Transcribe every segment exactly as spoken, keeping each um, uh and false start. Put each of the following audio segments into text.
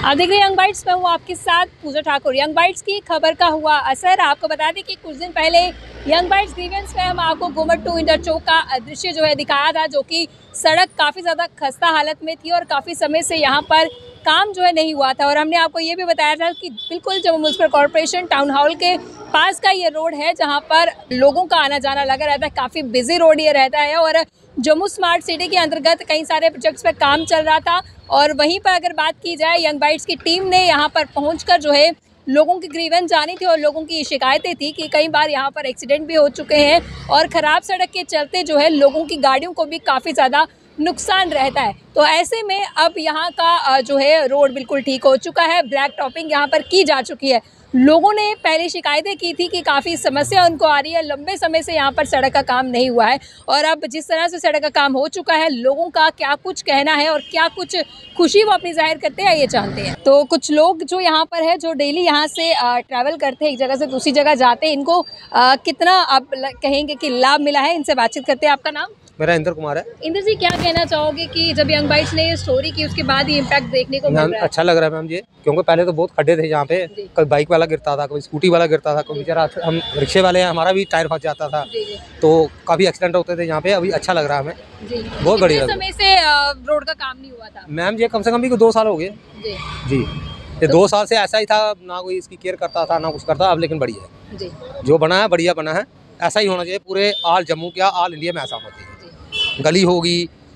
आप देख रहे हैं यंग बाइट्स में हूँ आपके साथ पूजा ठाकुर। यंग बाइट्स की खबर का हुआ असर। आपको बता दें कि कुछ दिन पहले यंग बाइट्स ग्रीवेंस में हम आपको घुमट टू इंटरचौक का दृश्य जो है दिखाया था, जो कि सड़क काफ़ी ज़्यादा खस्ता हालत में थी और काफ़ी समय से यहाँ पर काम जो है नहीं हुआ था। और हमने आपको ये भी बताया था कि बिल्कुल Jammu municipal corporation town hall के पास का ये रोड है, जहाँ पर लोगों का आना जाना लगा रहता है। काफ़ी बिजी रोड ये रहता है और जम्मू स्मार्ट सिटी के अंतर्गत कई सारे प्रोजेक्ट्स पे काम चल रहा था। और वहीं पर अगर बात की जाए, यंग बाइट्स की टीम ने यहाँ पर पहुंचकर जो है लोगों की ग्रीवेंस जानी थी और लोगों की शिकायतें थी कि कई बार यहाँ पर एक्सीडेंट भी हो चुके हैं और ख़राब सड़क के चलते जो है लोगों की गाड़ियों को भी काफ़ी ज़्यादा नुकसान रहता है। तो ऐसे में अब यहाँ का जो है रोड बिल्कुल ठीक हो चुका है। ब्लैक टॉपिंग यहाँ पर की जा चुकी है। लोगों ने पहले शिकायतें की थी कि काफ़ी समस्या उनको आ रही है, लंबे समय से यहाँ पर सड़क का काम नहीं हुआ है। और अब जिस तरह से सड़क का काम हो चुका है, लोगों का क्या कुछ कहना है और क्या कुछ खुशी वो अपनी जाहिर करते हैं, ये जानते हैं। तो कुछ लोग जो यहाँ पर है, जो डेली यहाँ से ट्रैवल करते हैं, एक जगह से दूसरी जगह जाते हैं, इनको आ, कितना आप कहेंगे कि लाभ मिला है, इनसे बातचीत करते हैं। आपका नाम? मेरा इंद्र कुमार है। इंद्र जी, क्या कहना चाहोगे कि जब यंग बाइट्स ने ये स्टोरी की उसके बाद ये इम्पैक्ट देखने को मिल रहा है? अच्छा लग रहा है मैम ये, क्योंकि पहले तो बहुत खड्डे थे यहाँ पे। कोई बाइक वाला गिरता था, कोई स्कूटी वाला गिरता था, कोई बेचारा हम रिक्शे वाले हैं, हमारा भी टायर फंस जाता था। जी जी। तो काफी एक्सीडेंट होते थे यहाँ पे। अभी अच्छा लग रहा है हमें जी। बहुत बढ़िया समय से रोड का काम नहीं हुआ था मैम। ये कम से कम भी दो साल हो गए जी। ये दो साल से ऐसा ही था, ना कोई इसकी केयर करता था ना कुछ करता। अब लेकिन बढ़िया है जी, जो बना है बढ़िया बना है। ऐसा ही होना चाहिए पूरे ऑल जम्मू क्या ऑल इंडिया में ऐसा होना चाहिए। गली होगी,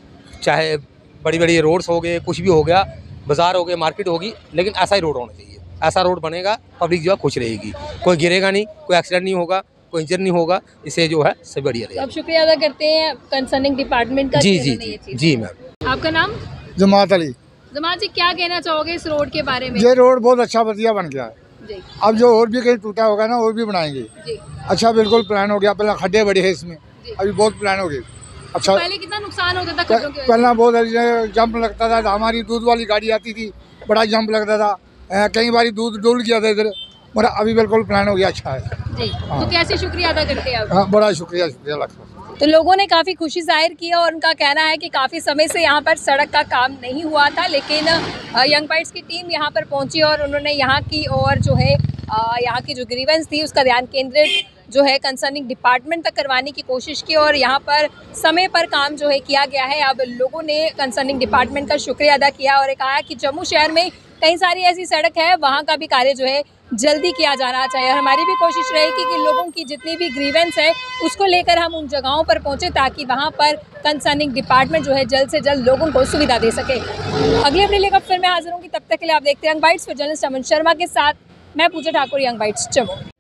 चाहे बड़ी बड़ी रोड्स हो गए, कुछ भी हो गया, बाजार हो गए, मार्केट होगी, लेकिन ऐसा ही रोड होना चाहिए। ऐसा रोड बनेगा, पब्लिक जो है खुश रहेगी, कोई गिरेगा नहीं, कोई एक्सीडेंट नहीं होगा, कोई इंजर नहीं होगा। इसे जो है सब बढ़िया रहेगा। अब शुक्रिया अदा करते हैं कंसर्निंग डिपार्टमेंट का। जी जी जी जी मैम। आपका नाम? जमात अली। जमात जी, क्या कहना चाहोगे इस रोड के बारे में? ये रोड बहुत अच्छा बढ़िया बन गया है जी। अब जो और भी कहीं टूटा होगा ना, और भी बनाएंगे जी। अच्छा बिल्कुल प्लान हो गया। पहले खड्डे बड़े हैं इसमें, अभी बहुत प्लान हो गए। अच्छा, तो पहले कितना नुकसान होता था खड्डों की वजह से? पहला बहुत जंप लगता था। हमारी दूध वाली गाड़ी आती थी, बड़ा जंप लगता था, कई बार दूध डोल गया था इधर। मगर अभी बिल्कुल प्लान हो गया, अच्छा है जी। हाँ। तो कैसे शुक्रिया अदा करते हैं आप? हाँ, बड़ा शुक्रिया शुक्रिया लगता है। तो लोगों ने काफ़ी खुशी जाहिर की और उनका कहना है कि काफ़ी समय से यहाँ पर सड़क का काम नहीं हुआ था, लेकिन यंग बाइट्स की टीम यहाँ पर पहुँची और उन्होंने यहाँ की और जो है यहाँ की जो ग्रीवेंस थी उसका ध्यान केंद्रित जो है कंसर्निंग डिपार्टमेंट तक करवाने की कोशिश की और यहाँ पर समय पर काम जो है किया गया है। अब लोगों ने कंसर्निंग डिपार्टमेंट का शुक्रिया अदा किया और कहा कि जम्मू शहर में कई सारी ऐसी सड़क है, वहाँ का भी कार्य जो है जल्दी किया जाना चाहिए। और हमारी भी कोशिश रहेगी कि लोगों की जितनी भी ग्रीवेंस है उसको लेकर हम उन जगहों पर पहुँचे, ताकि वहाँ पर कंसर्निंग डिपार्टमेंट जो है जल्द से जल्द लोगों को सुविधा दे सके। अगली अपनी लेकर फिर मैं हाजिर होंगी, तब तक के लिए आप देखते हैं यंग बाइट्स। फिर जर्नलिस्ट अमन शर्मा के साथ मैं पूजा ठाकुर, यंग बाइट्स जम्मू।